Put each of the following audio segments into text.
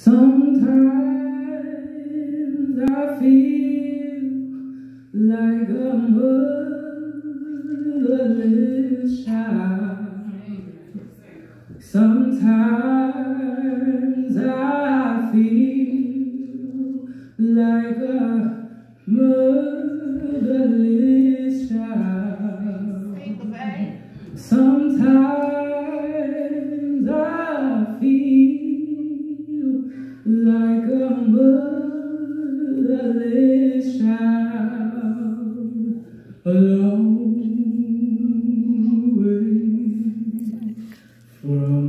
Sometimes I feel like a motherless child. Sometimes I feel like a motherless child. Sometimes I feel like a motherless child, alone way from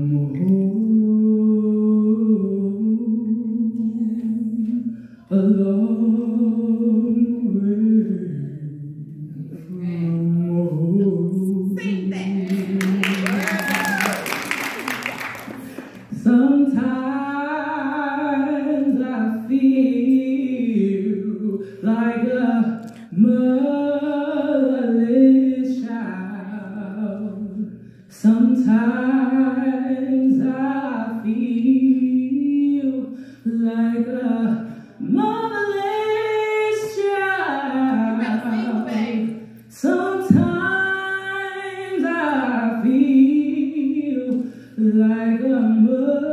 home, alone way from home. Sing that. Sometimes I feel like a motherless child. Sometimes I feel like a motherless child. Sometimes I feel like a motherless child.